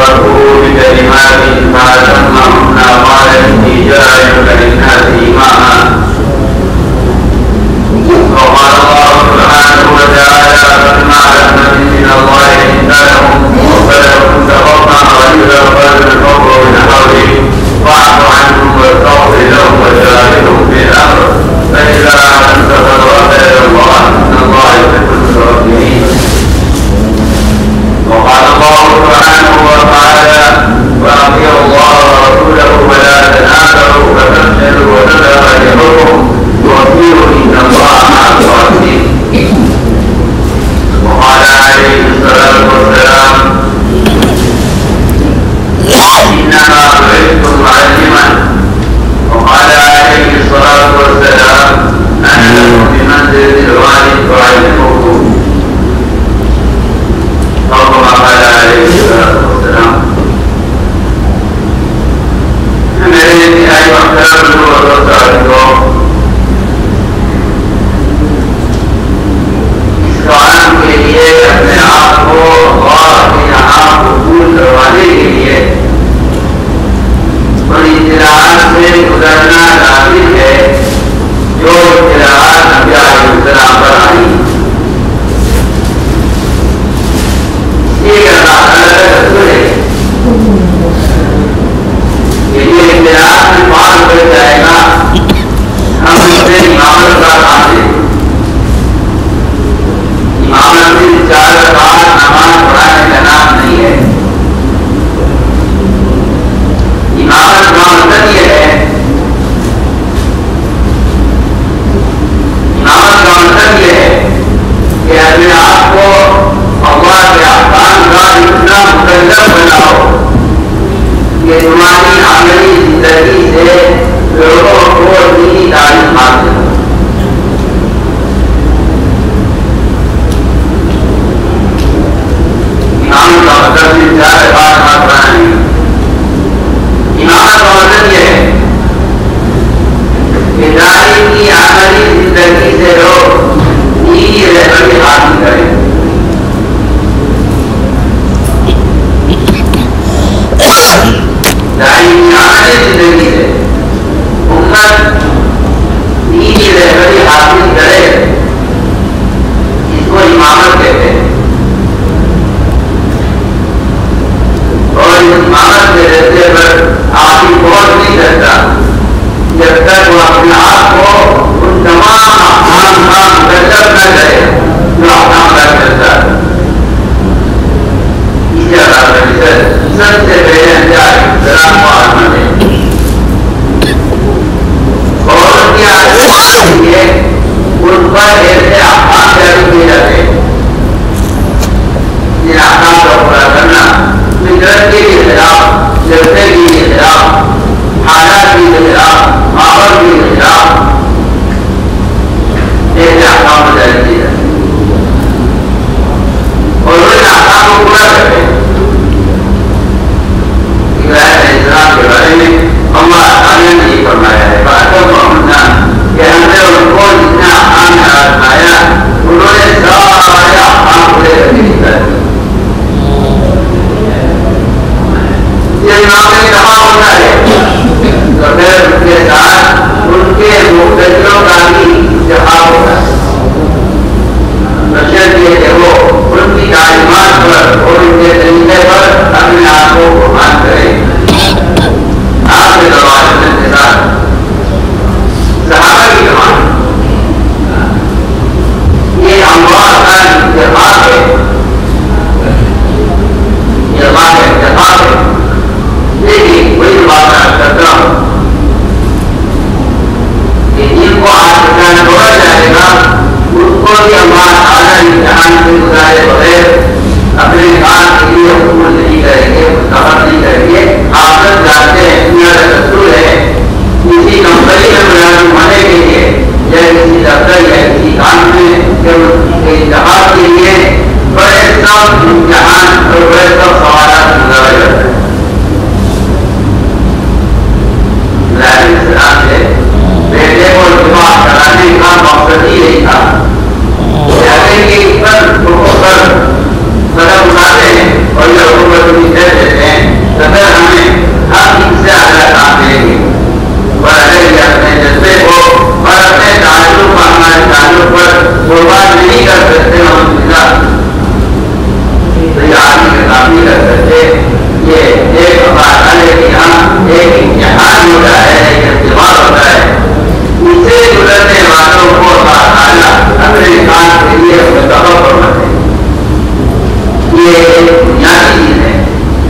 ربه بكلمات فأتمهن قال إني جاعلك للناس إماما. وقال الله سبحانه وتعالى فبما رحمة من الله لنت لهم وفلهم تغفر غير قلب الفضل من حولك واعف عنهم واستغفر لهم وشاركهم في الأمر فإذا أعلمت فتوكل على الله إن الله يحب المتوكلين. وقال الله سبحانه وتعالى وأطيعوا الله ورسوله ولا تنازعوا فتفشلوا وتذهب ريحكم واصبروا إن الله مع الصابرين. وقال عليه الصلاة والسلام إنما بعثت معلما. وقال عليه الصلاة والسلام أنا لكم بمنزلة الوالد أعلمكم أو كما قال عليه الصلاة والسلام. میرے نہائی محترم لوگوں اور ساتھیوں، اس کام کے لیے اپنے آپ کو اور اپنے یہاں قبول کروانے کے لیے ان اطلاعات سے گزرنا لازم ہے جو اطلاعات نبی علیہ السلام پر آئی. یہ اللہ تعالیٰ کا رسول ہے کہ یہ اطلاعات میں پار کر جائے گا ہم اس سے امامت کا حاصل. امامت صرف 4 رکعت نماز پڑھانے کا نام نہیں ہے. امامت کا مطلب یہ ہے، امامت کا مطلب یہ ہے کہ اپنے آپ کو اللہ کے احکام کا اتنا مکلف بناؤ کہ تمہاری عملی زندگی سے لوگوں کو دینی تعلیم حاصل ہو. امامت کا مطلب صرف 4 رکعت نماز پڑھنا نہیں. امامت کا مطلب یہ ہے کہ داعی کی عملی زندگی سے لوگ دینی رہبری حاصل کریں. داعی کی عملی زندگی سے امت دینی رہبری حاصل کرے، اس کو امامت کہتے ہیں. اور اس امامت کے رستے پر آدمی پہنچ نہیں سکتا جب تک وہ اپنے آپ کو ان تمام احکام کا مکلف نہ کرے جو احکام کا کرتا ہے. اسی طرح سب سے پہلے سلام کو عظمت ہے اور ان کی عظمت کے لیے ان پر ایسے احکام جاری کیے جاتے ہیں جن احکام کا پورا کرنا فطرت کے خلاف، جذبے کے خلاف، حالات کے خلاف، ماحول کے خلاف ایسے احکام جاری کیے جاتے ہیں اور ان احکام کو پورا کرتے ہیں. ابراہیم علیہ السلام کے بارے میں اللہ تعالیٰ نے یہ فرمایا ہے کہ ہم نے ان کو جتنا احکام میں آزمایا انہوں نے سارے احکام پورے کرنے کی طرف. یہ معاملے کہاں ہوتا ہے تو پھر اس کے ساتھ ان کے مقتدیوں کا بھی انتخاب ہوتا ہے. بشرط یہ کہ وہ ان کی تعلیمات پر اور ان کے طریقے پر اپنے آپ کو قربان کریں. آپ کے دروازے کے ساتھ یہ ایک بات ہے کہ ہم ایک امتحان ہوتا ہے، ایک اختبار ہوتا ہے، اس سے گزرنے والوں کو تعالیٰ اپنے کام کے لیے منتخب فرماتے ہیں. یہ ایک بنیادی چیز ہے.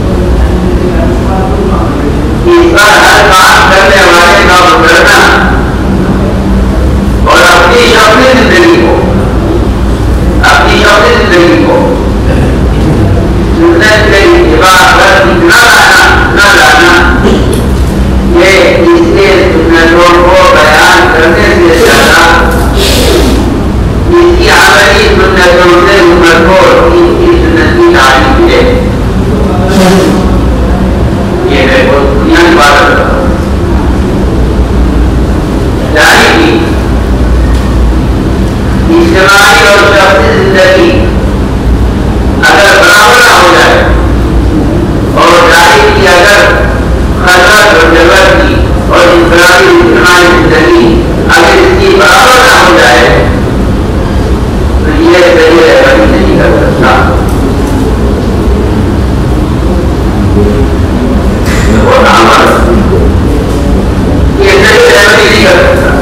اس پر ہر کام کرنے والے کا گزرنا اور اپنی شخصی زندگی کو سنت کے اتباع پر نہ لانا یہ اس کے سنتوں کو بیان کرنے سے زیادہ اس کی عملی سنتوں سے امت کو اس کی سنت کی تعلیم ہے. یہ میں بہت بنیادی بات کرتا ہوں. یعنی اجتماعی اور شخصی زندگی اگر برابر نہ ہو جائے اور ظاہر کی اگر خلوت اور جلوت کی اور انفرادی اجتماعی زندگی اگر اس کی برابر نہ ہو جائے تو یہ صحیح رہبری نہیں کر سکتا. یہ صحیح رہبری نہیں کر سکتا.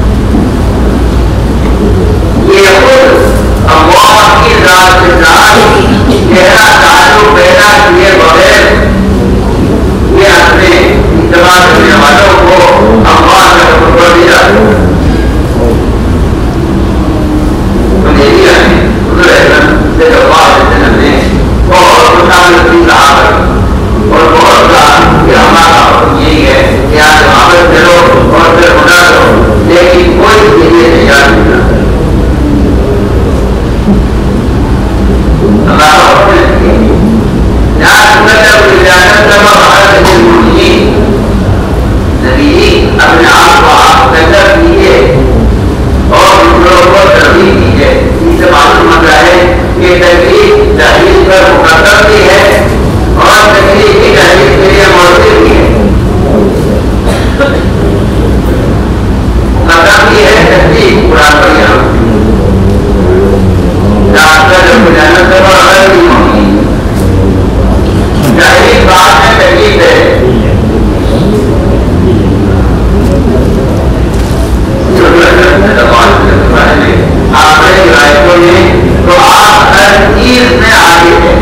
یہ خود اللہ کی ذات کے ساتھ گہرا تعلق پیدا کیے بغیر یہ اپنے اتباع کرنے والوں کو اللہ کا حکم کر دیا. مجھے نے بہت مشاورتی کہا اور بہت کہا کہ ہمارا حکم یہی ہے کہ آپ عبادت کرو اور پھر خدا کرو، لیکن کوئی اس کے لیے تیار نہیں تھا. اپنے آپ کو آپ بہتر کیجیے اور دوسروں کو ترغیب دیجیے. اس سے معلوم ہوتا ہے کہ تکلیف تحریر پر مقدم بھی ہے اور تکلیف کی تحریر کے لیے موجود بھی ہے. مقدم بھی ہے تکلیف قرآن پر یہاں نہیں ہوگی. تحریر بعد میں تکلیف ہے. آپ نے روایتوں میں تو آپ ہر چیز میں آگے ہیں.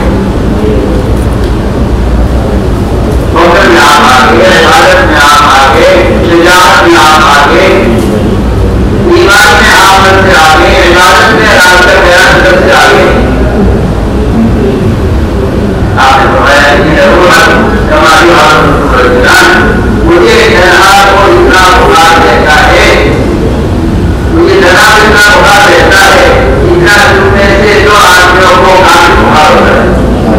حکم میں آپ آگے، عبادت میں آپ آگے، شجاعت میں آپ آگے، ایمان میں آپ سب سے آگے، عبادت میں آپ کا بیان سب سے آگے. آپ نے فرمایا کہ ضرورت ہماری مجھے تنہا کو اتنا بخار دیتا ہے، مجھے جناب اتنا بخار دیتا ہے اتنا سننے سے جو آدمیوں کو کافی بخار ہوتا ہے.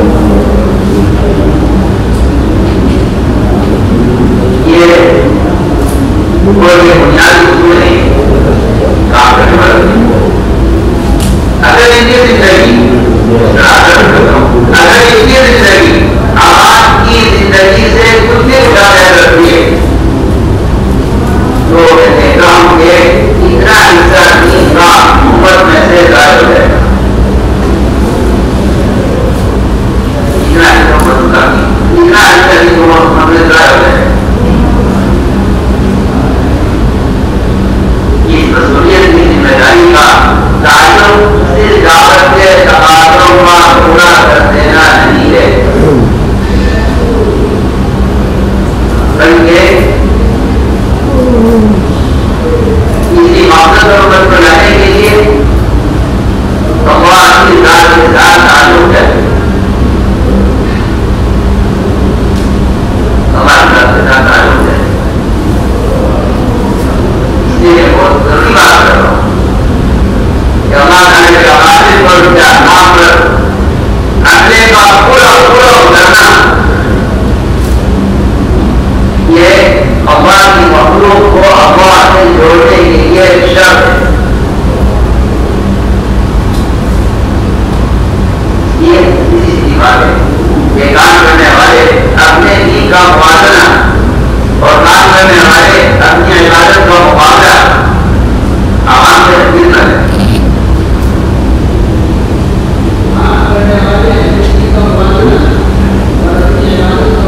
یہ کوئی بنیادی اصول نہیں کام کرنے والا. اگر ان کی زندگی آپ کی زندگی سے کچھ بھی اٹھایا کرتی ہے تو کام کے اتنا حصہ دین کا امت میں سے ظاہر ہو جائے گا. اتنا حصہ دین امت میں ظاہر ہو جائے گا. اس مسئولیت کی ذمہ داری کا تعلق صرف دعوت کے تقاضوں کا پورا کر دینا نہیں ہے بلکہ اسی مقصد اور مقصد کو لانے کے لیے اللہ کی ذات کے ساتھ تعلق ہے. ہمارے ذات کے ساتھ تعلق ہے. اس لیے بہت ضروری بات کر رہا ہوں کہ اللہ تعالیٰ کے حوالے پر کیا نام پر اپنے کا پورا اترنا یہ اللہ کی مخلوق کو اللہ سے جوڑنے کے لیے شرط ہے. یہ اسی بات ہے کہ کام کرنے والے اپنے دین کا موازنہ اور کام کرنے والے اپنی عبادت کا مقابلہ عوام سے اپیل نہ کریں. کام کرنے والے اپنے دین کا موازنہ اور اپنی عبادت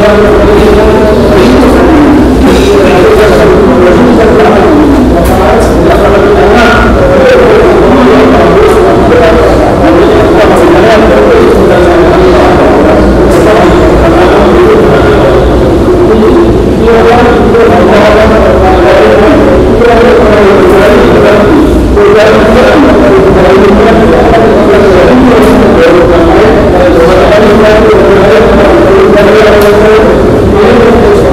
Gracias.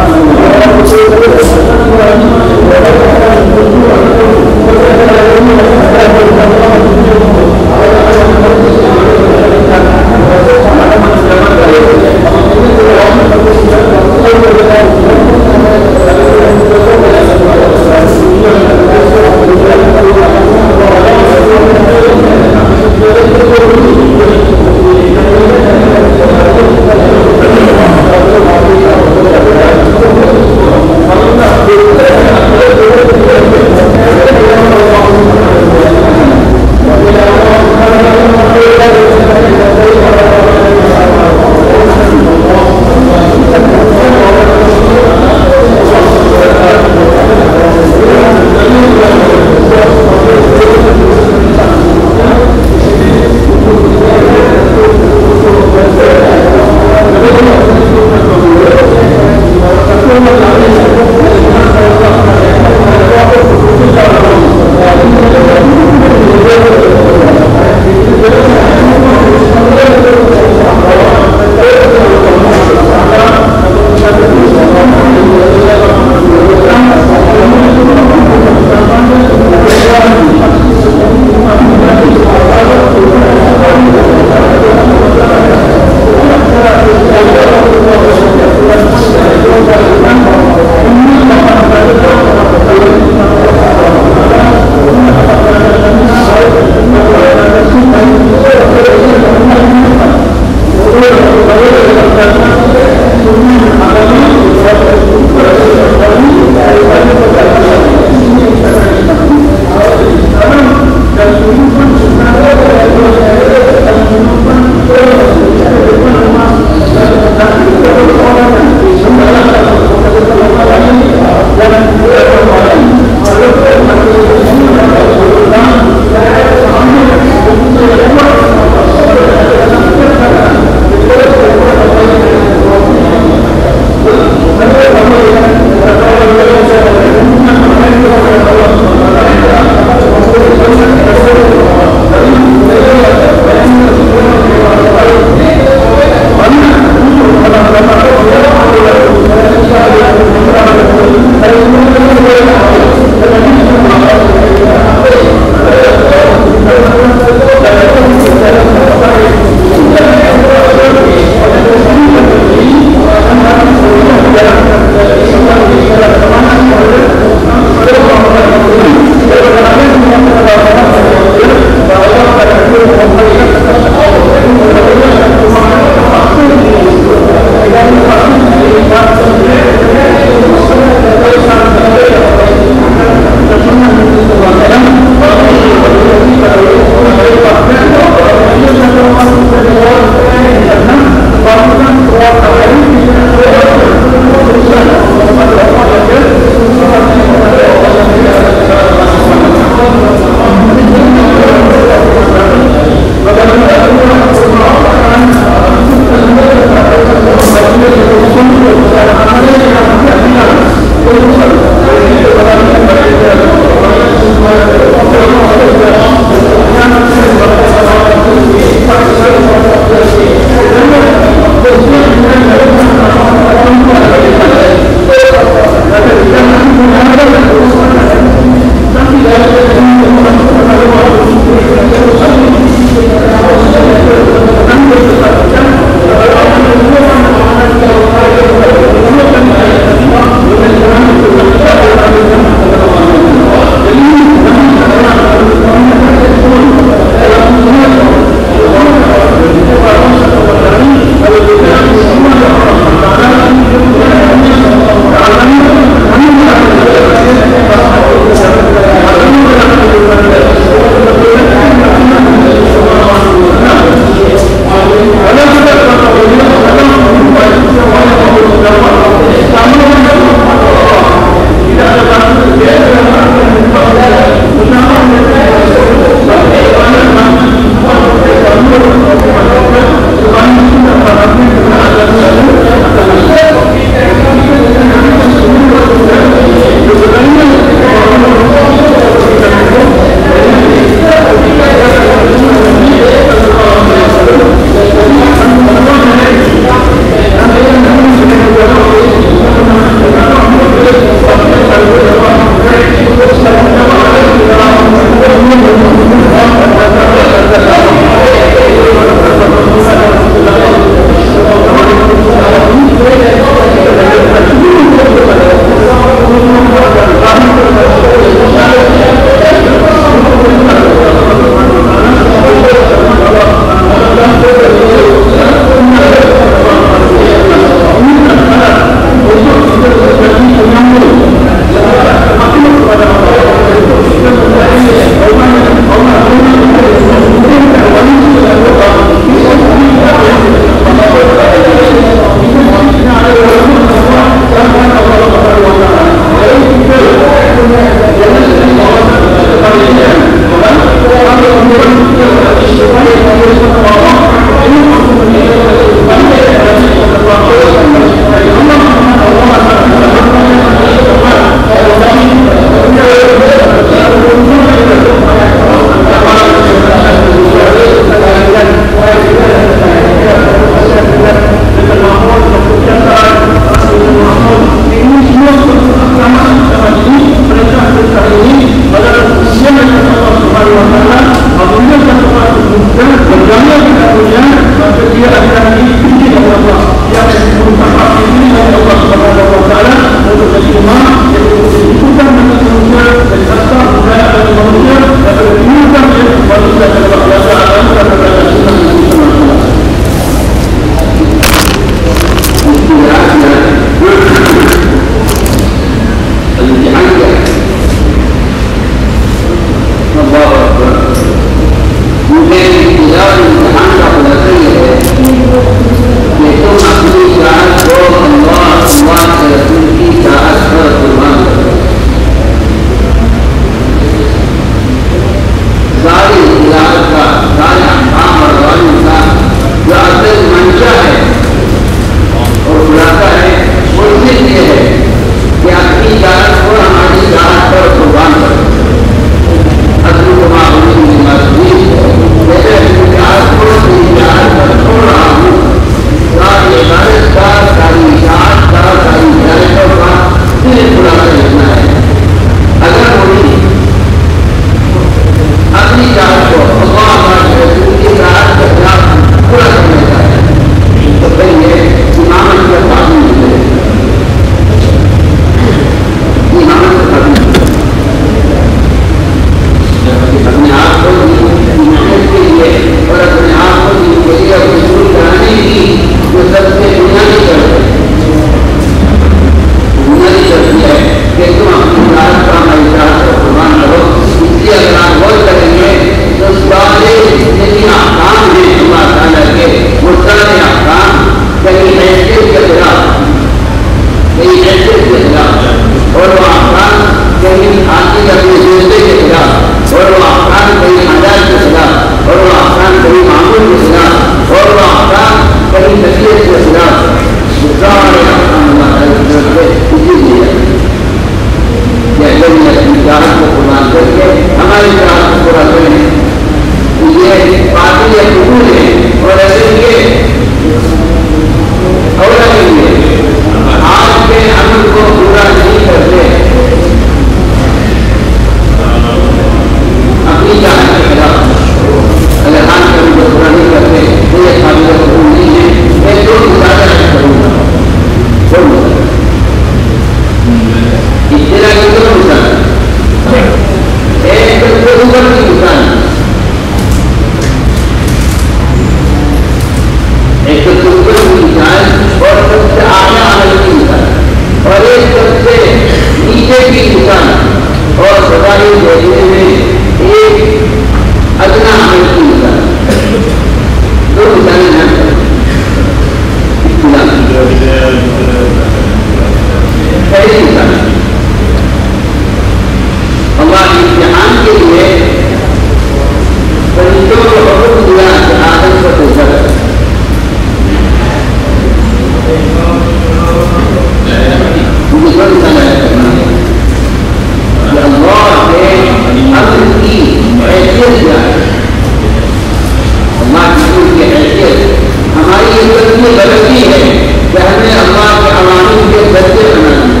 یہ غلطی ہے کہ ہمیں اللہ کے عوامل کے درجے بنا دیے،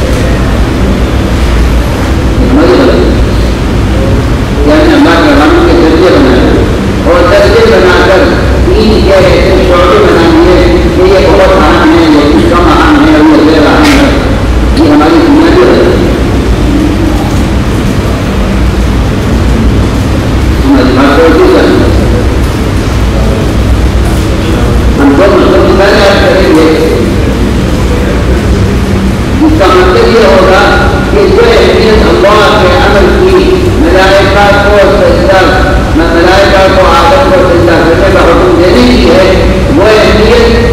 ہماری غلطی یعنی اللہ کے عوامل کے درجے بنا دیے اور درجے بنا کر دین کے ایسے شعبے بنا دیے کہ یہ بہت اہم ہے، یہ کچھ کم اہم ہے اور یہ غیر اہم ہے. یہ ہماری بنیادی غلطی ہے. ہماری بات کو بھی کریں ہم کو مطلب کریں گے، اس کا مطلب یہ ہوگا کہ جو اہمیت اللہ کے عمل کی ملائکہ کو سجدہ ملائکہ کو آدم کو سجدہ کرنے کا حکم دینے کی ہے، وہ اہمیت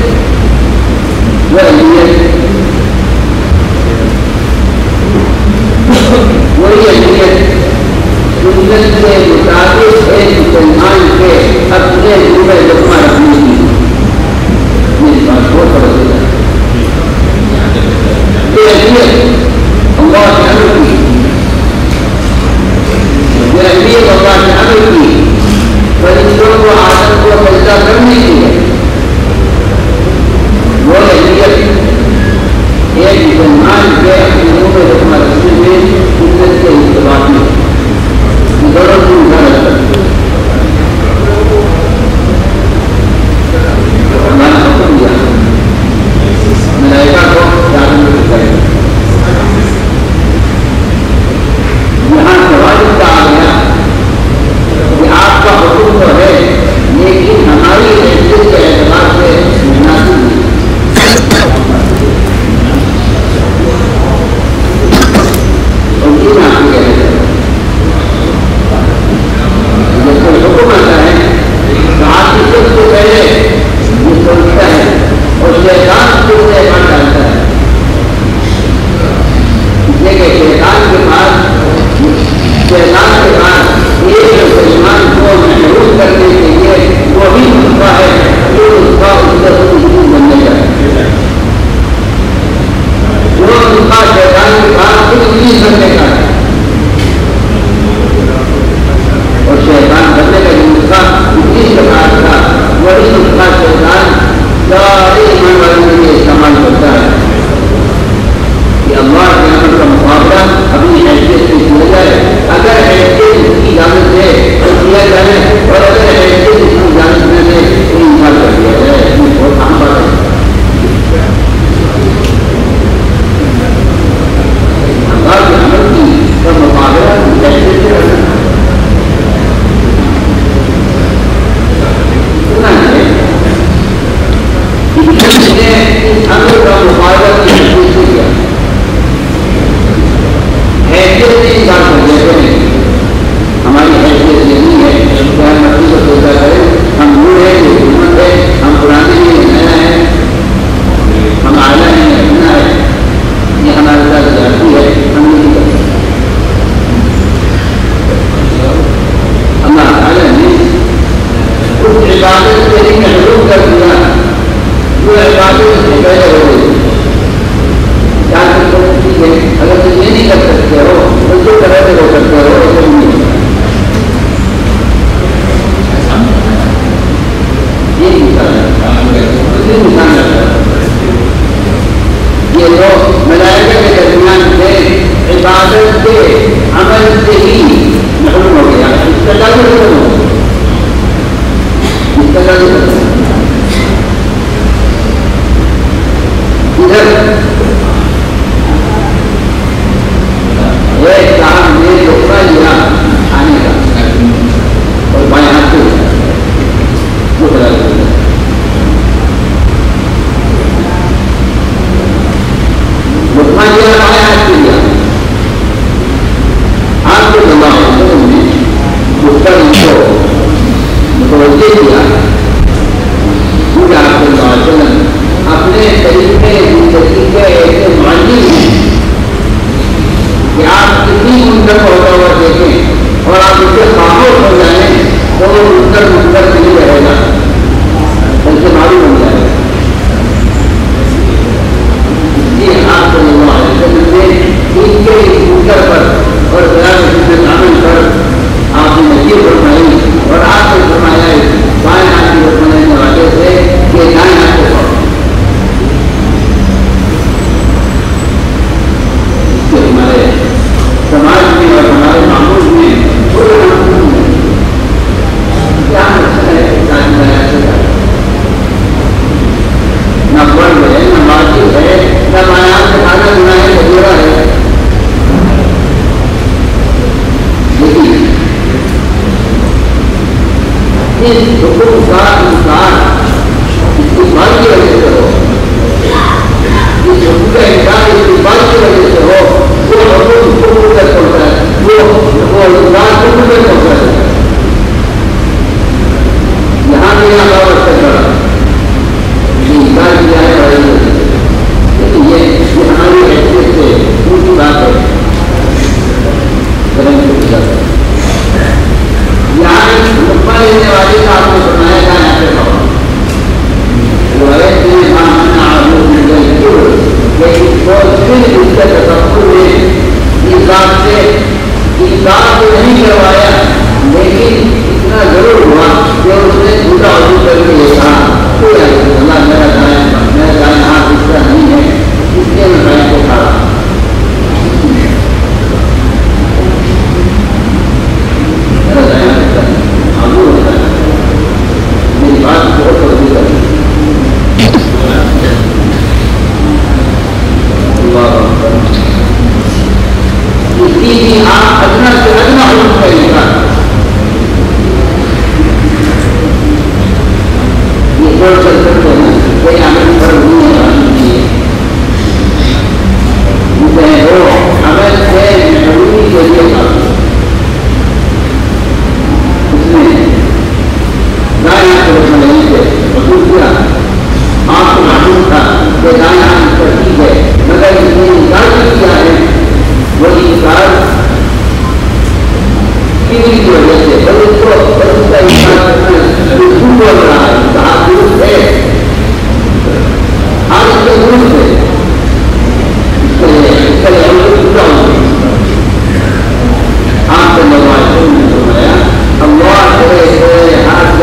وہی اہمیت سنت کے مطابق ایک مسلمان کے اپنے دل میں لقمہ رکھنے کی میری بات بہت سمجھ ہے. یہ اہمیت اللہ کے عمل کی، یہ اہمیت اللہ کے عمل کی فرشتوں کو آدم کو سجدہ کرنے کی ہے. وہ اہمیت ایک مسلمان کے اپنے دل میں لقمہ رکھنے میں سنت کے اتباع میں ضرورت نہیں ہے. ملائکہ کو جاننے کرے یہاں سوال کا آ گیا کہ آپ کا حکم تو ہے لیکن ہماری حیثیت کے اعتبار سے مناسب نہیں. اور یہ نام کہہ رہے جب حکم آتا ہے تو آپ کی سب سے پہلے یہ سوچتا ہے اور شیطان کو شیطان ڈالتا ہے. کہ شیطان کے پاس ایک مسلمان کو محروم کرنے کے لیے وہی نسخہ ہے جو نسخہ اس کا سکون بننے کا ہے، جو نسخہ شیطان کے پاس کچھ نہیں کرنے کا ہے. اور شیطان بننے کا جو نسخہ اسی پرکار کا وہی نسخہ شیطان سارے ایمان والوں کے لیے استعمال کرتا ہے کہ اللہ کے عمل کا مقابلہ اپنی حیثیت سے کیا جائے. اگر حیثیت اس کی جانب سے تو کیا جائے اور اگر حیثیت اس کی جانب میں سے تو انکار کر دیا جائے. یہ بہت اہم بات ہے. اللہ کے عمل کی کا مقابلہ حیثیت سے کرنا عمل کا مقابلہ کی حیثیت سے کیا حیثیت سے انکار کر دیتے ہیں. ہماری حیثیت یہی ہے کہ ہم مرضی کو سوچا کریں ہم بوڑھ ہیں یہ حکومت ہے، ہم پرانے ہیں یہ نیا ہے، ہم اعلیٰ ہیں یہ اتنا ہے، یہ ہمارے ساتھ جاتی ہے. ہم نہیں کرتے. اللہ تعالیٰ نے اس عبادت سے ہی محروم کر دیا جو عبادت سے پہلے ہو گئی. اگر تم یہ نہیں کر سکتے ہو تو جو طرح سے ہو سکتے ہو ایسے نہیں. یہ لوگ ملائکہ کے درمیان سے عبادت کے عمل سے ہی محروم ہو گیا. اس کا تعلق کرو، اس کا تعلق کرو. ادھر ایک کام نے روکا لیا آنے کا اور بائیں ہاتھ سے وہ بڑا رکنا لیا بائیں ہاتھ سے لیا. ہاتھ کو جمع انہوں نے اس پر ان کو متوجہ کیا. پورا اپنے طریقے زندگی کے ایسے معلم ہیں کہ آپ کتنی منتر ہوتا ہوا دیکھیں اور آپ اسے خاموش ہو جائیں تو وہ منتر نہیں رہے گا بلکہ معلوم ہو جائے گا. یہ آپ کو ان کے منتر پر اور عمل پر آپ نے نصیب فرمائی اور آپ نے فرمایا بائیں حکم کا انکار استعمال کی وجہ سے ہو، اس حکم کا انکار استعمال کی وجہ سے ہو، وہ حکم تک پہنچا ہے، وہ انکار تک پہنچا ہے. یہاں بھی اللہ وقت کرا یہ انکار کیا ہے بھائی، لیکن یہ ہماری حیثیت سے اونچی بات ہے. یہاں حکمہ لینے والے کا آپ نے سنایا تھا یہاں پہ روایت میں اس کے تصور میں انکار تو نہیں کروایا، لیکن اتنا ضرور ہوا کہ اس نے پورا عضو کر کے یہ کہا کوئی اللہ میرا دائیں ہاتھ اس طرح نہیں ہے، اس لیے میں دائیں کو کھا رہا. میری بات بہت وزی کر آپ ادنا سے ادنا حکم کا انکار یہ چھوڑ کر سکتے ہیں، کوئی عمل پر نہیں ہے. وہ عمل سے ضروری کے لیے تھا، اس میں دائیں ہاتھ کو رکھنا نہیں تھے، وصول کیا آپ کو معلوم تھا کہ دائیں ہاتھ پر ٹھیک ہے، مگر اس نے انکار بھی کیا ہے. وہ انکار کی وجہ سے اس کا انکار کرنا بالکل بول رہا ہے، کہا درست ہے، آج اس کے درست ہے، اس کے لیے پورا آپ سے موبائل نے سنایا اللہ کرے ہاتھ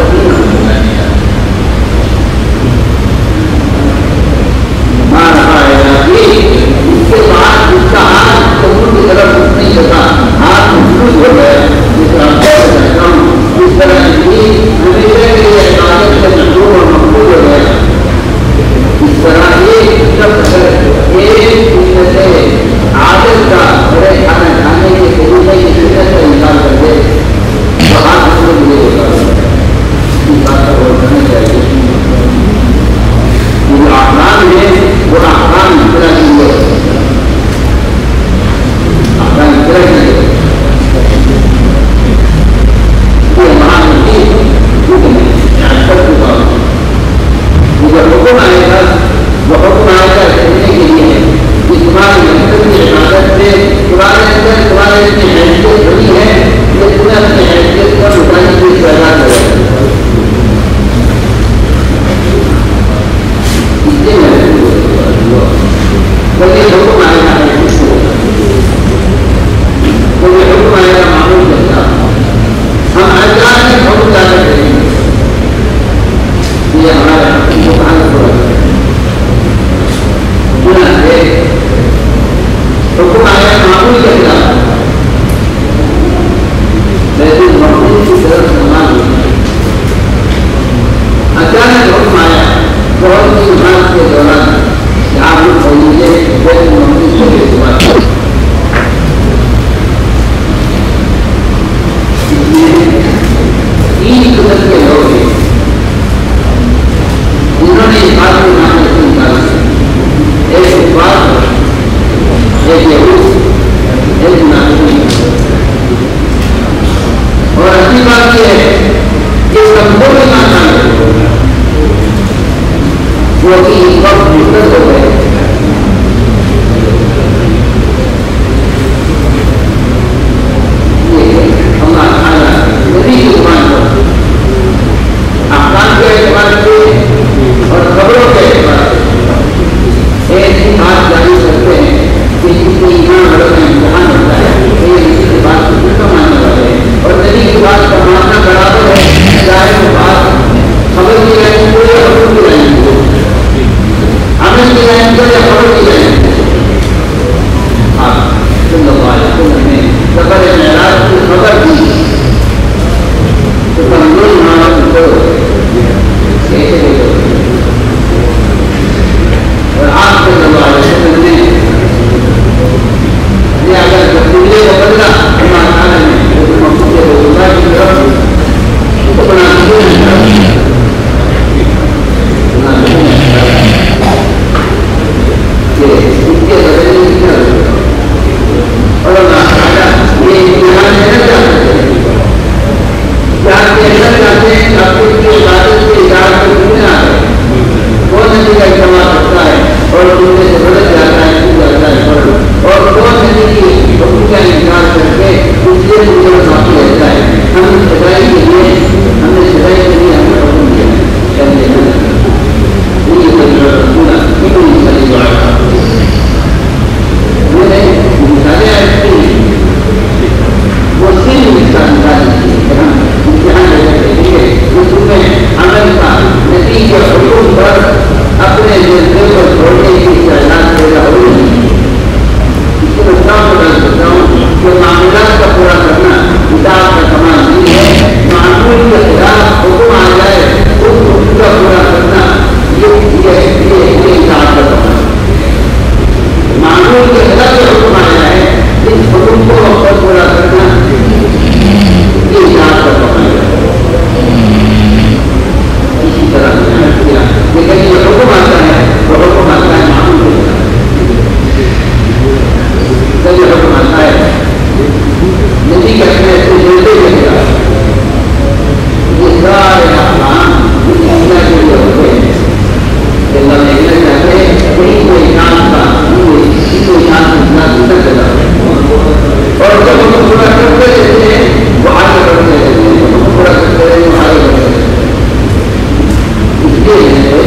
اس کے بعد اس کا ہاتھ قبول کی طرف اٹھ نہیں سکا، ہاتھ محفوظ ہو گیا. اس طرح کی ہمیشہ کے لیے عبادت سے مشہور اور مقبول ہو گیا. اس طرح ایک شخص ایک سے عادت کا بڑے کھانا کھانے کے طریقے کی شدت کا انکار کر دے تو ہاتھ محفوظ نہیں ہوگا. اس بات کا غور کرنا چاہیے. جو احکام ہے وہ احکام اس طرح کی ہے، احکام اس طرح کی ہے. حکم آئے گا وہ حکم آئے گا کہنے کے لیے ہے کہ تمہاری مقصد کی عبادت سے تمہارے اندر تمہارے اپنی حیثیت بڑی ہے، یہ تمہیں اپنی حیثیت پر اٹھانے کی پیدا کرے گا. اس لیے کوئی حکم آئے گا کوئی حکم آئے گا معمول کرتا ہم اچانک حکم زیادہ کریں گے، یہ ہمارا حکم آیا معمول کے خلاف لیکن معمول کی طرف سامان اچانک حکم آیا بہت سی نماز کے دوران آپ لوگ ہوئیے بہت معمول سے استعمال تین قسم کے لوگ ہیں، انہوں نے اس بات کو ماننے سے انکار کیا. ایک بات ایک یہود ایک منافقین. اور اصلی بات یہ ہے کہ سب کو بھی ماننا ہے جو کہ اس وقت مدت ہو گئے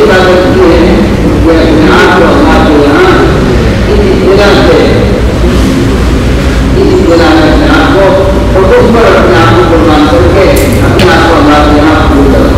عبادت کی ہے کہ اپنے آپ کو اللہ کے یہاں اس طرح سے اپنے آپ کو اور اس پر اپنے آپ کو قربان کر کے اپنے آپ کو اللہ کے یہاں قبول کرو.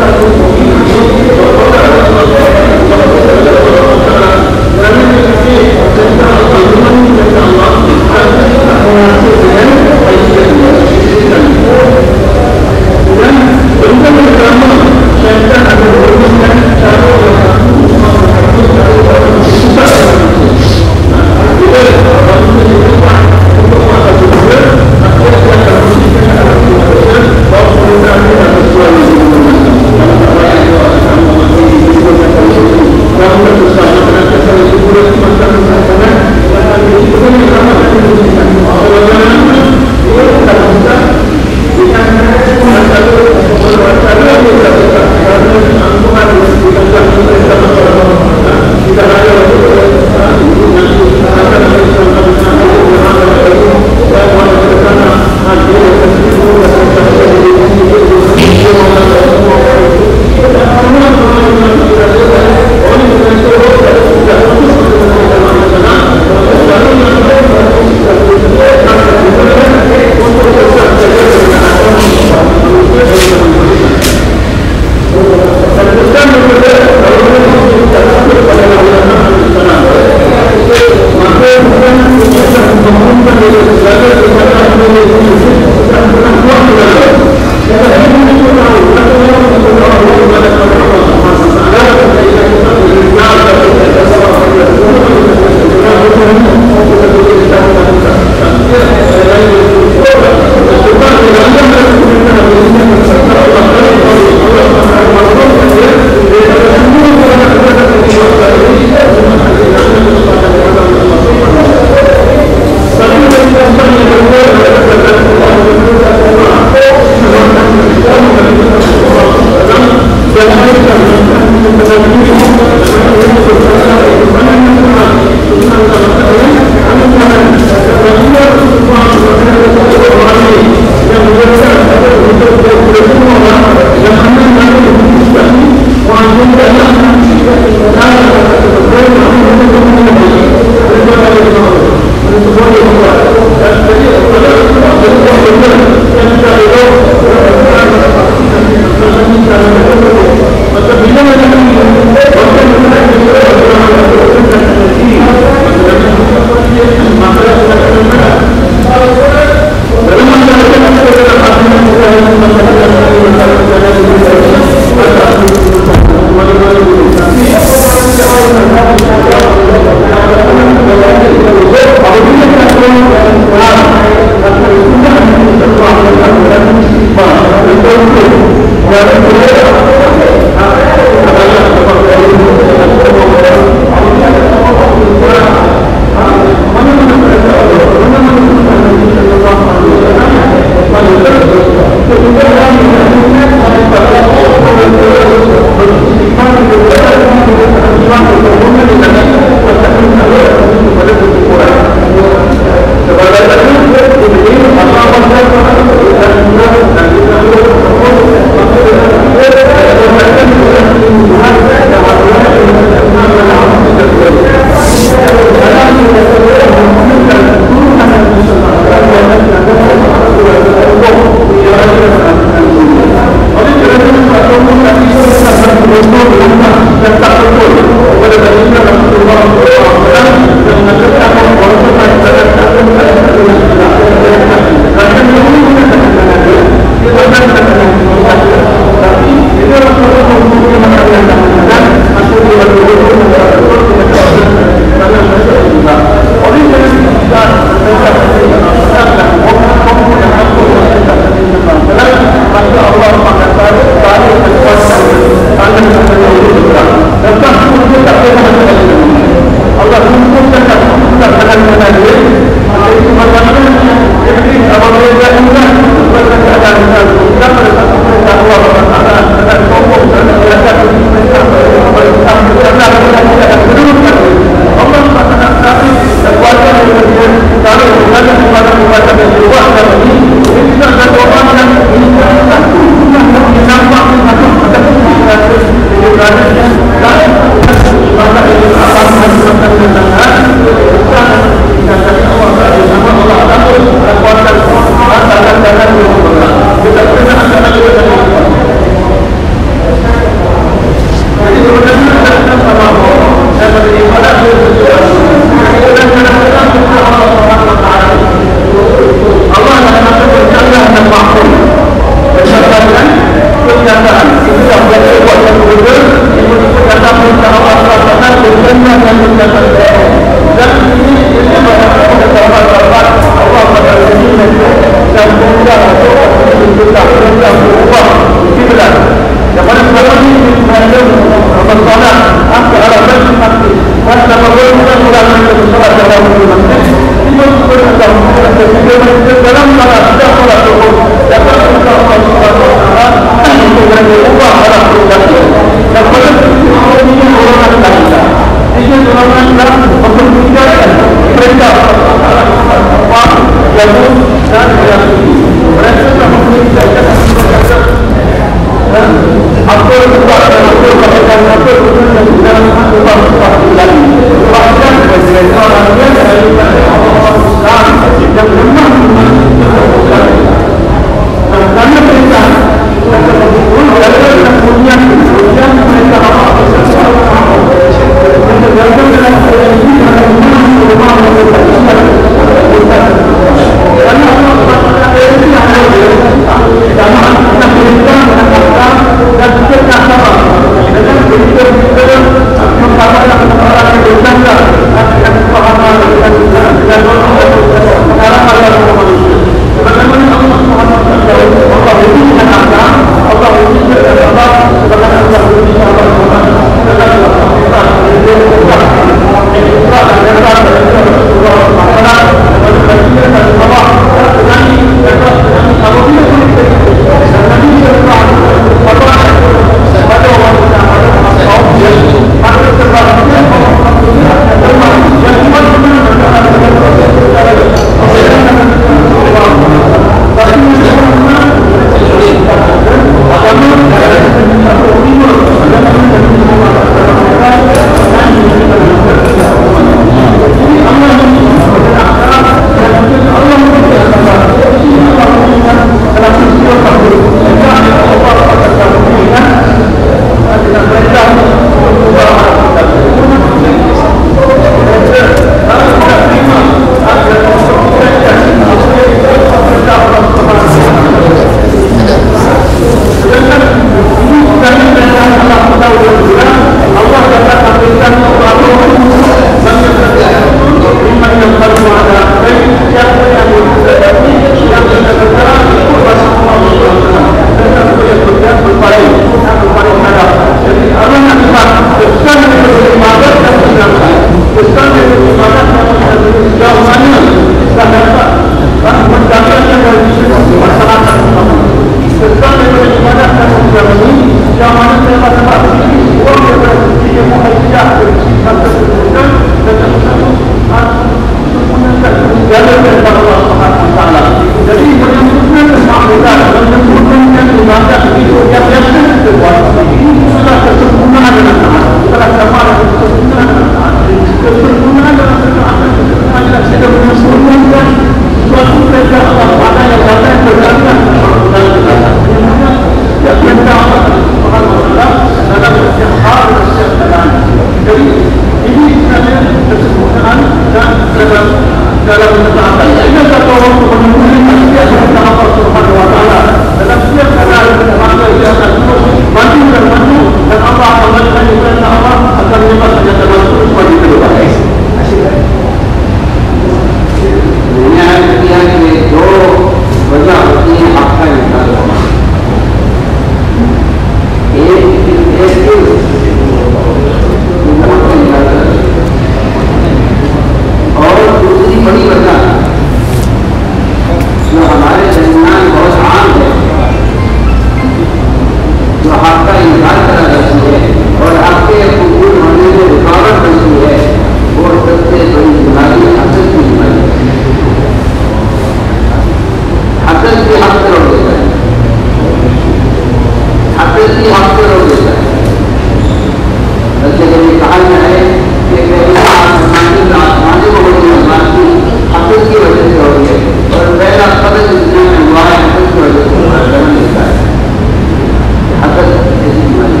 جب یہ کہا جائے کہ آسمانی کو بڑی اللہ کی حقیقت کی وجہ سے ہو گئی اور پہلا قدر جتنے میں ہوا ہے حقیقت کی وجہ سے کرنا ملتا ہے حقیقت ایسی بیماری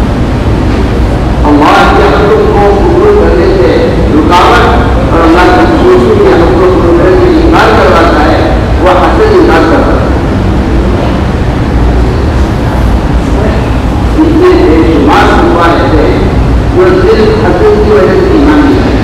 اللہ کے حقوق کو قبول کرنے سے رکاوٹ اور اللہ کی خصوصی کے حقوق کو قبول کرنے سے انکار کرواتا ہے وہ حقیقت انکار کرواتا ہے اس میں بے شمار ہوا ایسے ہیں جو صرف حقیقت کی وجہ سے ایمان نہیں ہے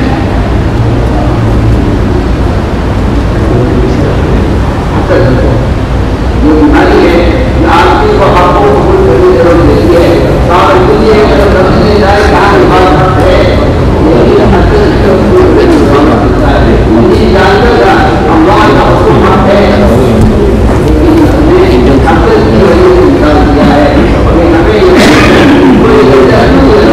جو بیماری ہے کہ آدمی کو حقوں کو قبول کرنے کی ضرورت نہیں ہے اور دنیا میں اگر سمجھنے جائے کہاں عبادت ہے لیکن حقیقت کو قبول کرنے کی ضرورت ہوتا ہے یہ جانتا تھا اللہ کا حکم ہے حقیقت کی وجہ سے انکار کیا ہے کہ ہمیں کوئی وجہ نہیں ہے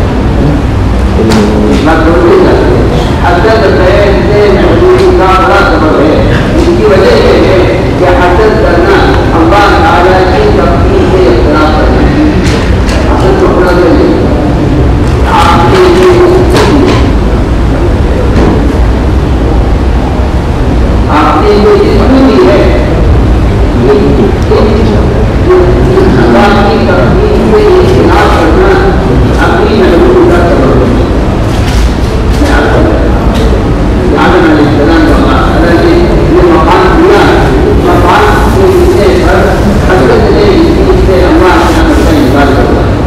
حقیقت ہے سے محدودی کا بڑا سبب ہے اس کی وجہ یہ ہے کہ حقیقت کرنا اللہ تعالیٰ کی تقدیر سے اختلاف کرنا ہے حقیقت کو پورا کر لیں آپ کے لیے آپ نے جو جسم بھی ہے اللہ کی تقدیر سے اختلاف کرنا اپنی محدودی کا سبب ہے آدم علیہ السلام کو اللہ تعالیٰ نے یہ مقام دیا اس مقام کے حصے پر حضرت نے اس چیز سے اللہ کا انکار کرتا ہے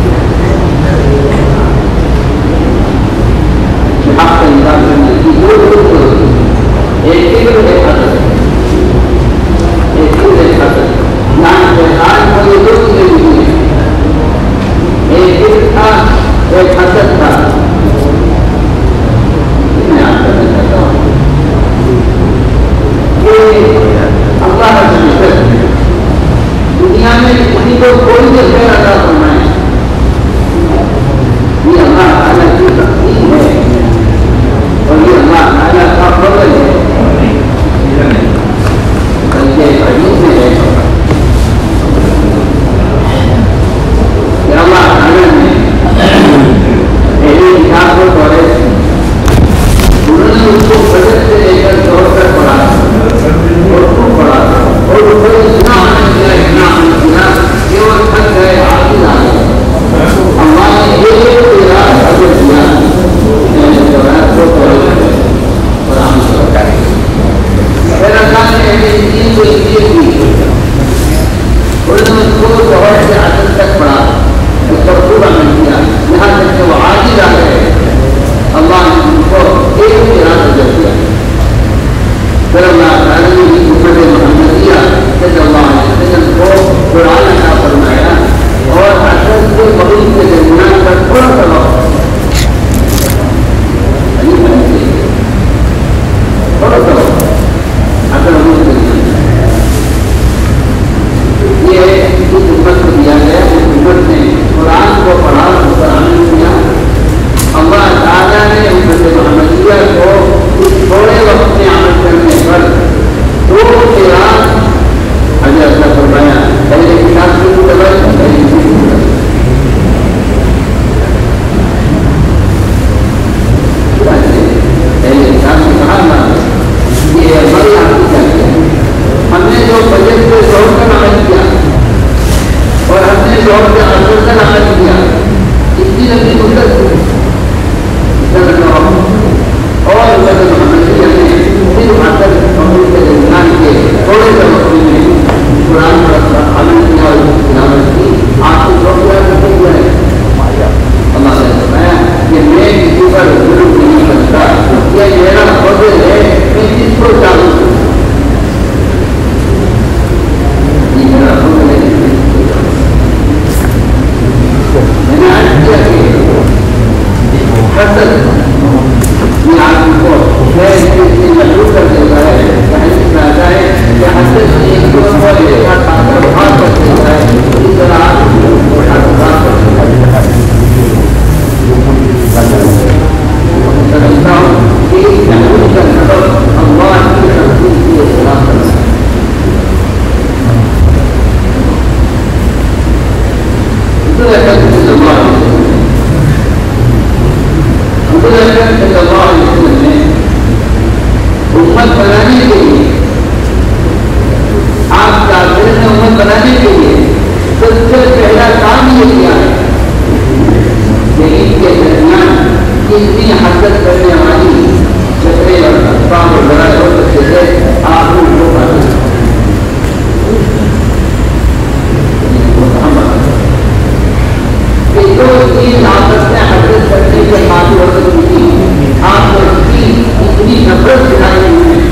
حق کا انکار کرنے کی دو روپ ہوتی ہے ایک فکر ایک حضرت ایک فکر ایک حضرت یہاں شیطان کو یہ دو چیزیں ملی ہیں ایک فکر تھا ایک حضرت تھا اللہ دنیا میں کسی کو کوئی بھی خیر عطا فرمائے یہ اللہ تعالیٰ کی تقسیم ہے اور یہ اللہ تعالیٰ کا فضل ہے بلکہ حدیث میں ہے کہ اللہ تعالیٰ نے پہلی کتاب کو پڑھے انہوں نے اس کو بجٹ سے لے کر دوڑ کر پڑھا اور خوب پڑھا اور وہ اتنا آنند کیا کہ وہ تھک گئے حاصل آ گئے اللہ نے ایک تیرا حضر کیا کو قرآن پھر اللہ نے اہل دین کو اس لیے دی انہوں نے اس کو دوڑ سے حاصل تک پڑھا اس پر خوب عمل کیا یہاں تک کہ وہ حاصل آ گئے اللہ نے ان کو ایک تیرا حضر کیا پھر اللہ تعالیٰ نے امت محمدیہ صلی اللہ علیہ وسلم کو قرآن عطا فرمایا اور حسن کے مغرب کے درمیان پر تھوڑا سا وقت تھوڑا سا وقت حسن کے درمیان یہ اس امت کو دیا گیا اس امت نے قرآن کو پڑھا اس پر عمل کیا اللہ تعالیٰ نے امت محمدیہ کو اس تھوڑے وقت میں عمل کرنے پر دو تیرا حضرت عطا فرمایا پہلے کتاب کی مطلب پہلے کتاب سے کہا یہ بڑی حقیقت ہے ہم نے جو بجٹ سے زور کر عمل کیا اور ہم نے زور سے اثر کر عمل کیا اس کی لمبی مدت اور محمدیہ نے پھر حاصل محمود کے درمیان کے تھوڑے سے وقت میں قرآن پر عمل کیا اور تلاوت کی آپ کو جو کیا کرتے ہوئے اللہ نے فرمایا کہ میں کسی پر ظلم نہیں کرتا یہ میرا فضل ہے کہ جس کو چاہوں یہ میرا فضل ہے میں نے عرض کیا کہ حسن یہ آدمی کو مجبور کر دیتا ہے کہیں آتا ہے کہ حسن ایک دوسرے کو لے کر بہت کر دیتا ہے اس طرح سمجھتا ہوں کہ محبوب کا سبب اللہ کی تقدیر کی اصلاح کرنا ہے رسول اکرم صلی اللہ علیہ وسلم نے امت بنانے کے لیے آپ کا دل میں امت بنانے کے لیے سب سے پہلا کام یہ کیا ہے کہ ان کے درمیان اتنی حرکت کرنے والی چکرے اور اسباب اور ذرائع ہو سکتے تھے آپ ان کو پاتے کہ جو چیز آپس میں حرکت کرنے کے قابل ہو سکتی تھی آپ کو اس کی اتنی نفرت دکھائی ہوئی ہے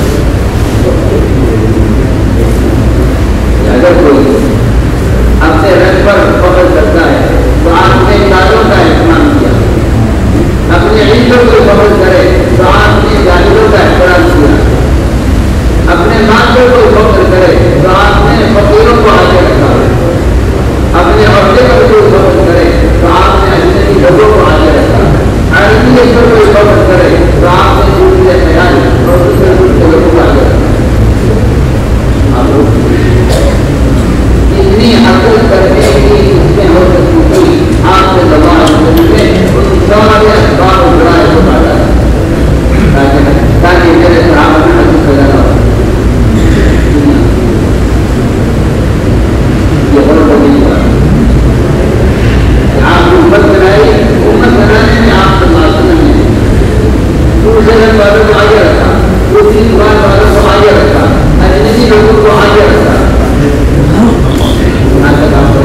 اگر کوئی اپنے رنگ پر فخر کرتا ہے تو آپ نے داروں کا اہتمام کیا اپنے علم کو فخر کرے تو آپ نے جاہلوں کا احترام کیا اپنے ماں کو فخر کرے تو آپ نے فقیروں کو آگے رکھا اپنے عہدے پر کوئی فخر کرے تو آپ نے اجنبی لوگوں کو آگے رکھا عربی پر کوئی فخر کرے تو آپ نے دوسرے خیال اور دوسرے دوسرے لوگوں کو آگے رکھا اتنی حرکت کرنے کی اس میں ہو سکتی تھی آپ سے دباؤ میں ان سارے اسباب اور ذرائع کو پاتا ہے تاکہ میرے صحابہ میں حدیث پیدا نہ ہو یہ بہت بڑی بات آپ کو امت بنائی امت بنانے میں آپ سے معصوم نہیں دوسرے رنگ والوں کو آگے رکھا دوسری زبان والوں کو آگے رکھا اجنبی لوگوں کو آگے رکھا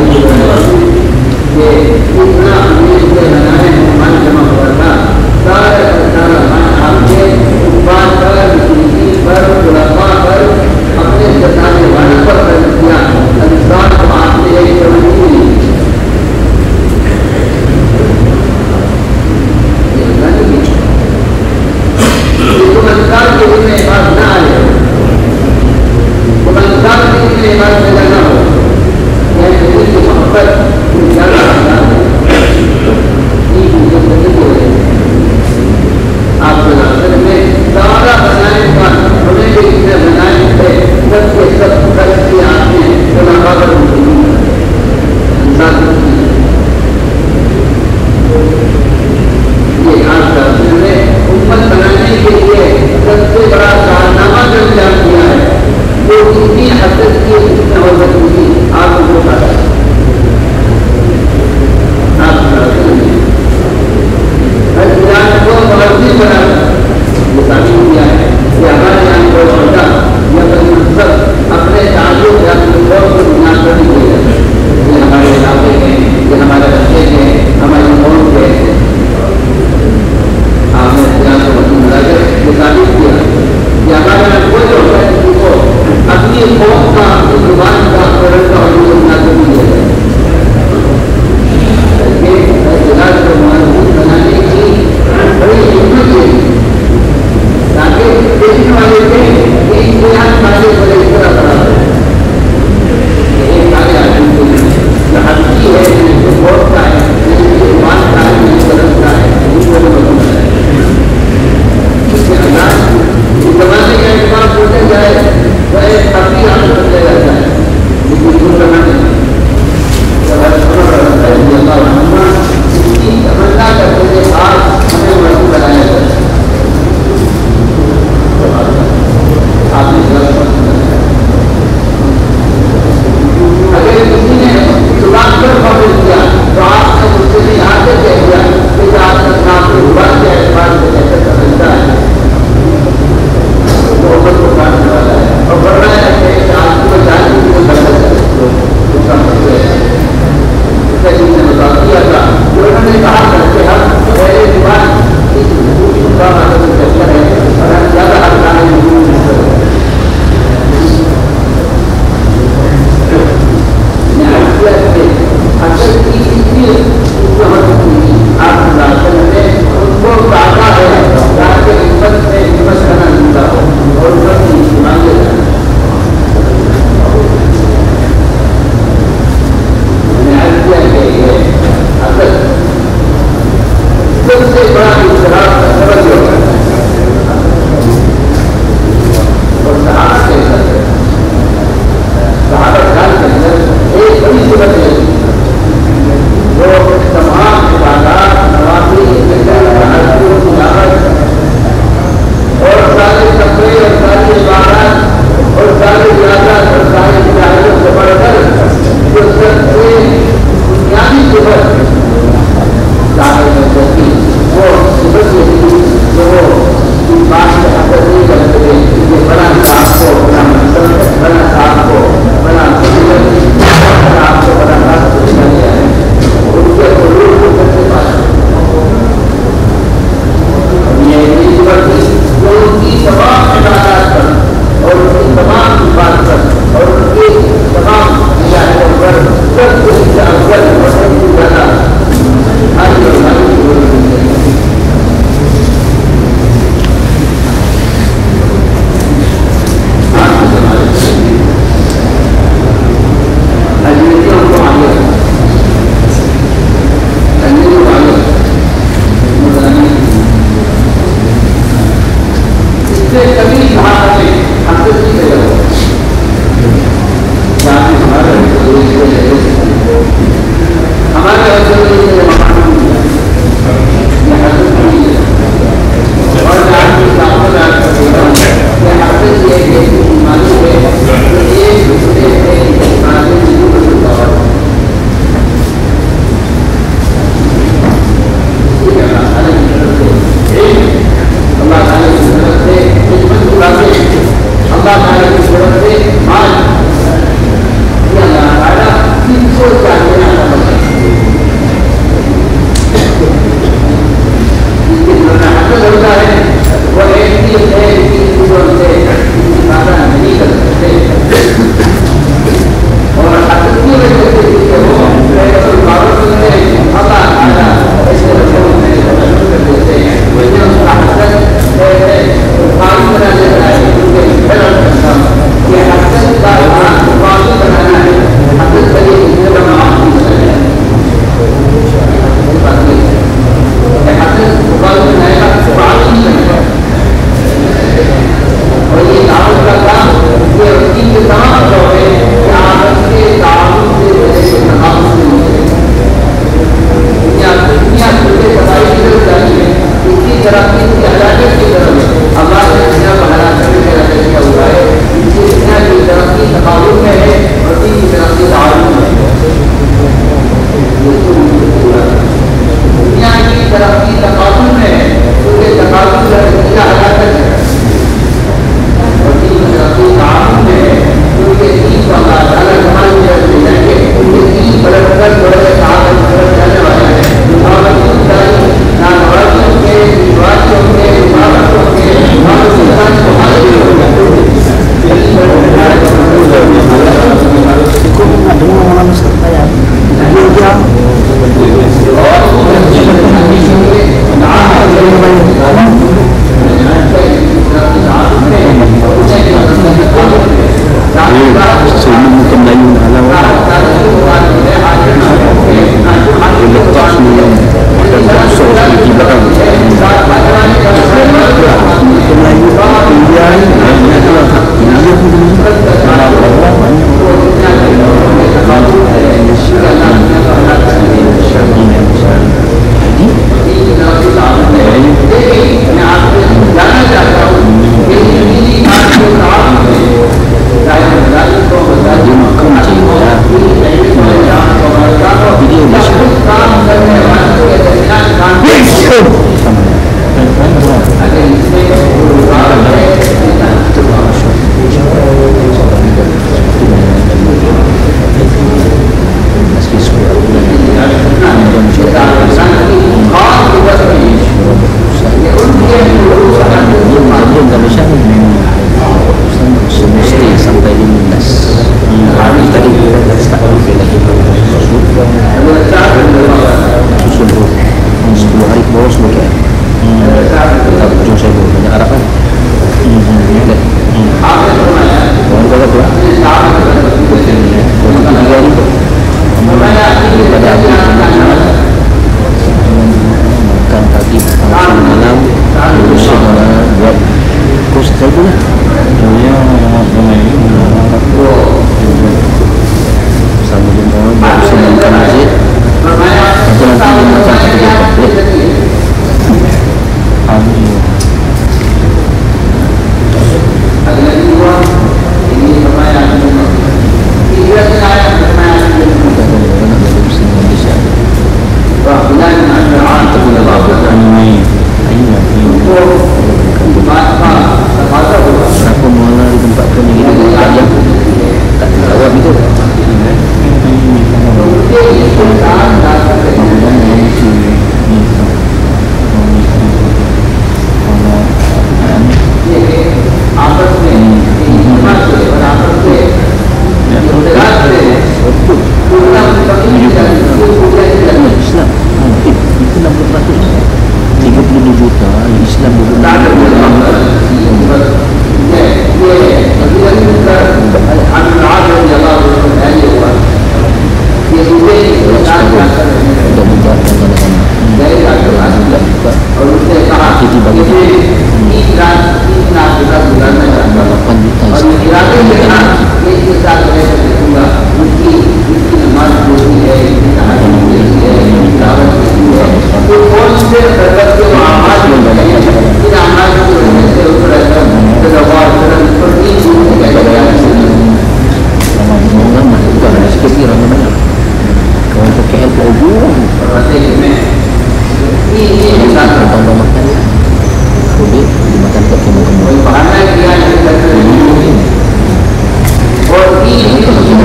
Ini satu Contoh makan boleh dimakan ke kemul-kemul. bahannya dia ini. Oh ini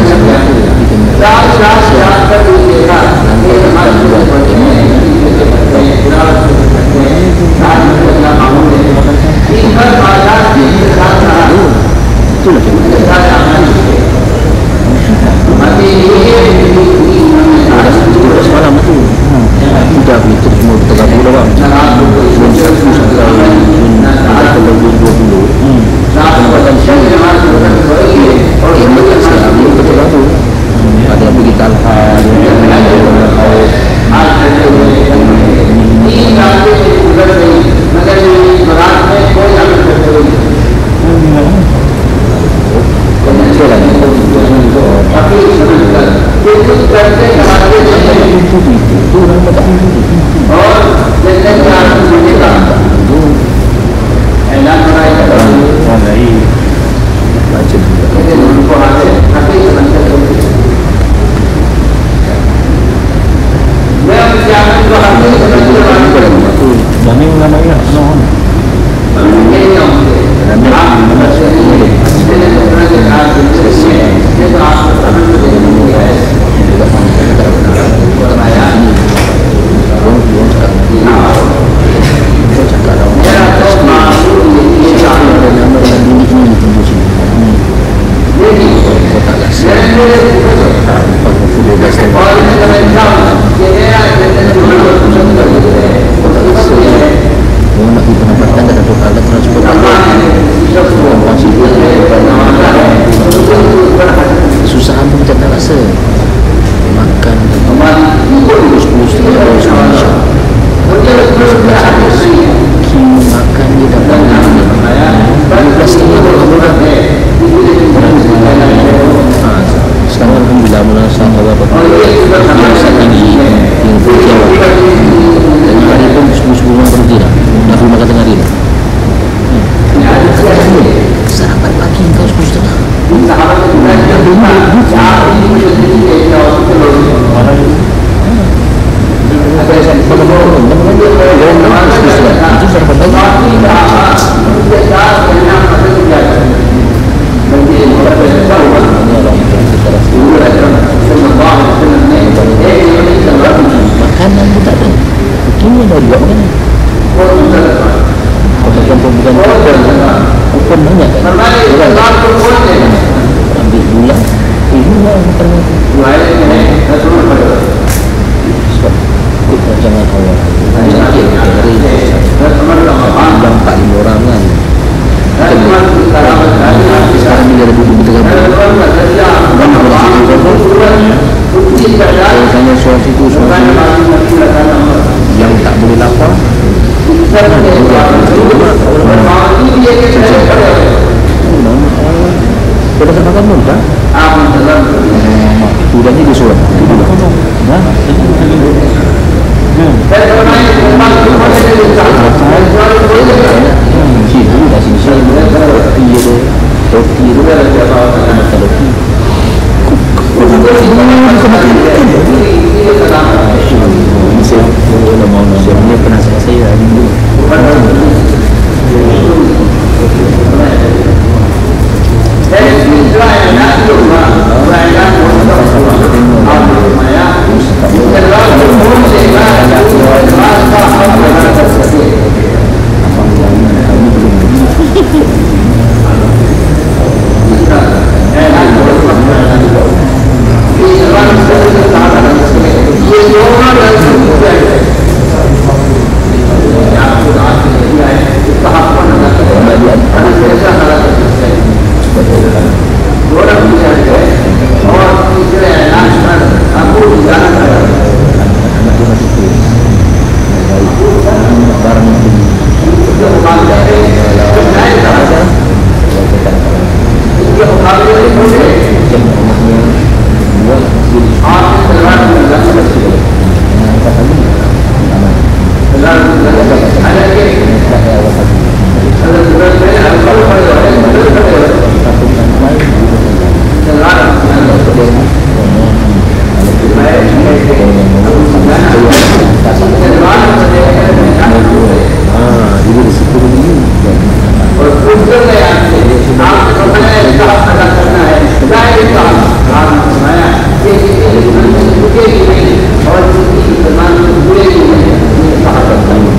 semalam tu sudah meter semua 30 bang. Ada yang pergi Talha, susah pun macam tak rasa makan makan dia dapat 12 sekarang alhamdulillah merasa apa tinggi yang berjauh dan hari pun sebelum berhenti dah dah makan tengah hari dah sarapan pagi kau 10:30 makanan pun tak ada. Begini dah juga makanan. Bukan open banyak kan. Ambil gula, ini lah makanan tu. Sebab jangan awal. Sakit dari bang 4-5 orang kan. Sekarang ni ada duduk bertegak. Kalau tanya soal situ yang tak boleh lapar, kau dah makan belum tak? Itu dah ni dia suruh. Situ dah sini roti tu makan roti. Saya pernah saya hari dulu. یہ نہیں اور کسی مسلمان کو برے نہیں کہا کرتا ہے.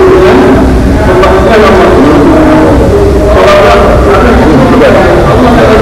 Allah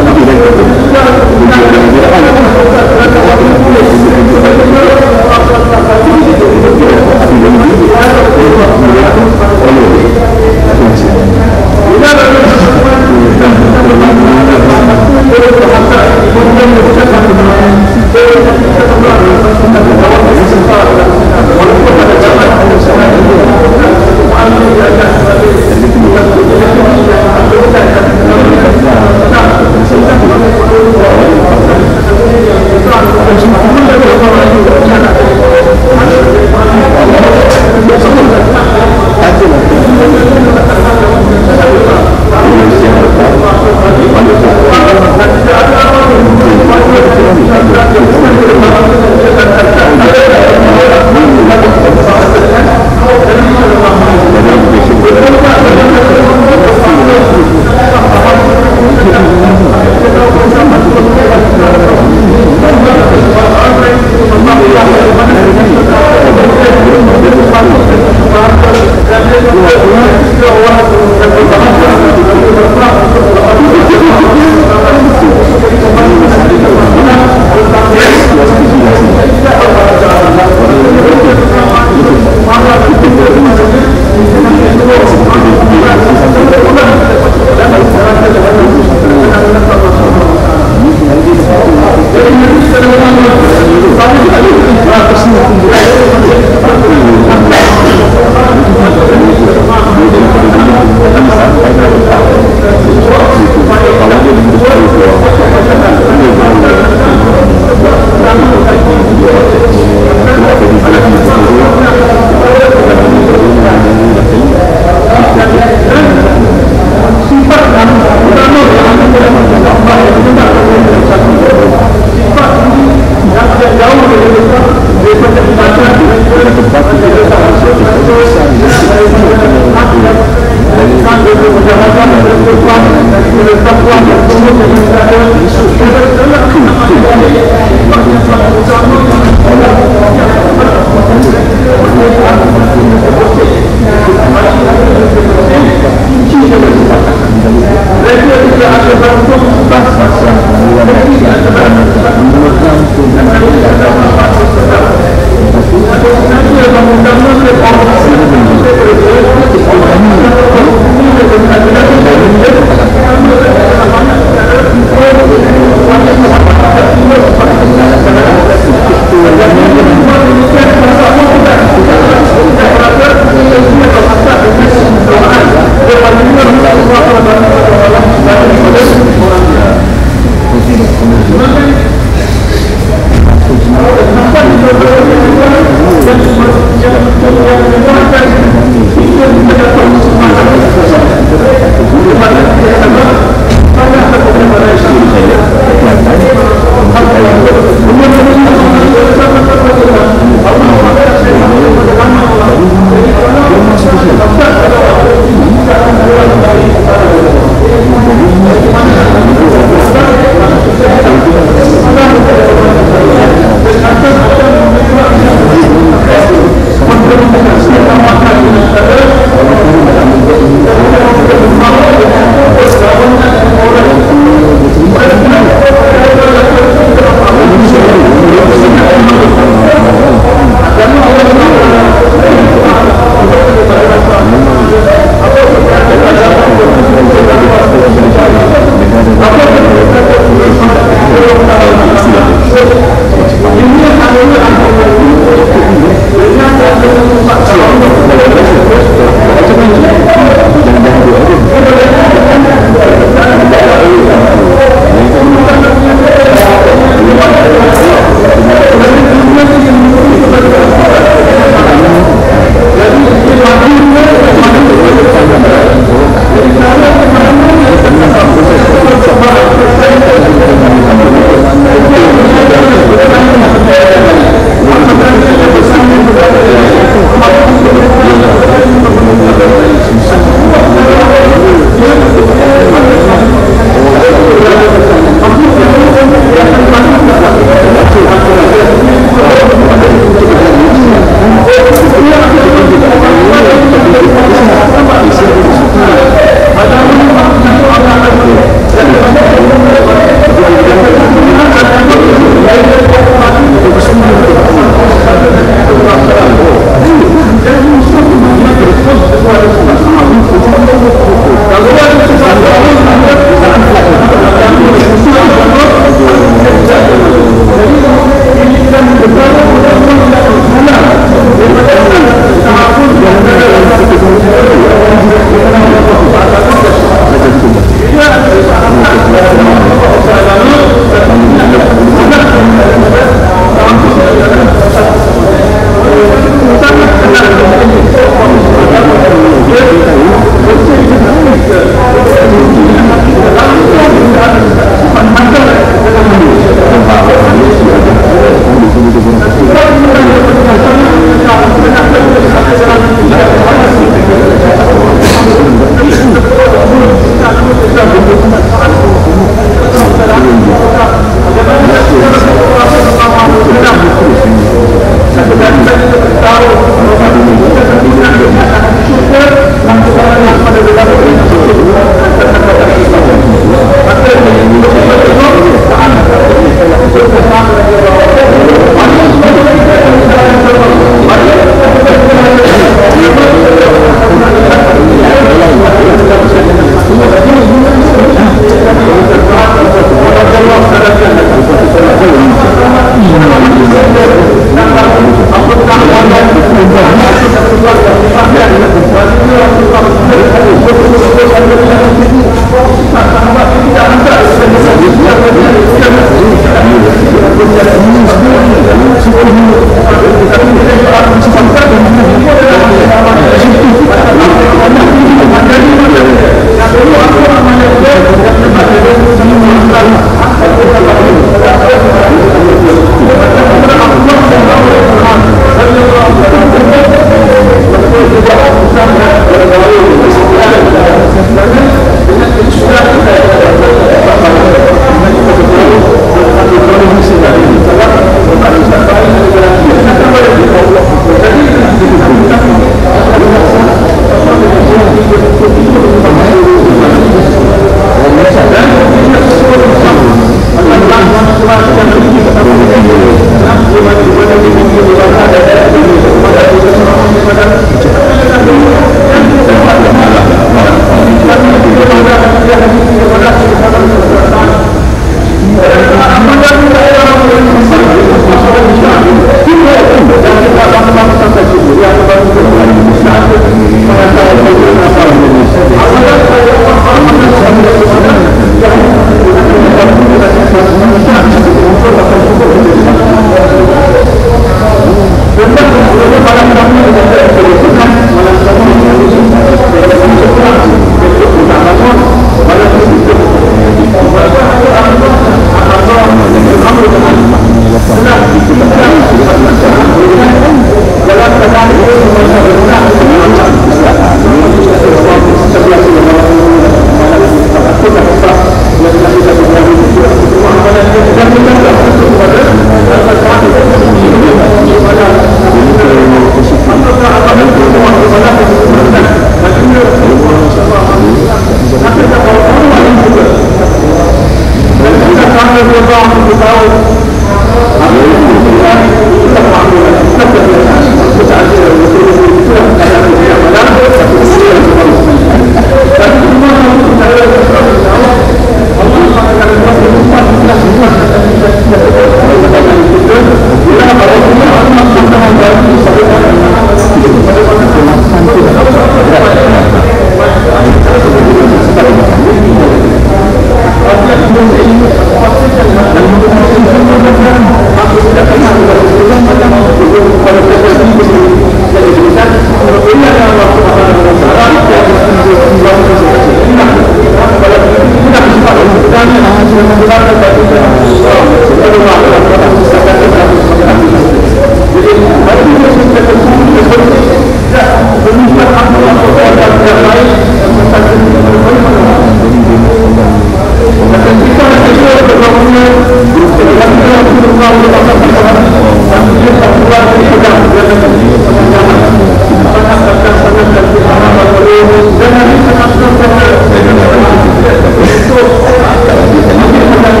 Jangan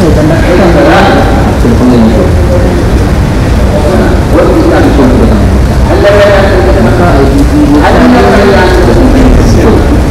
sudah panggil itu. Kita sudah maka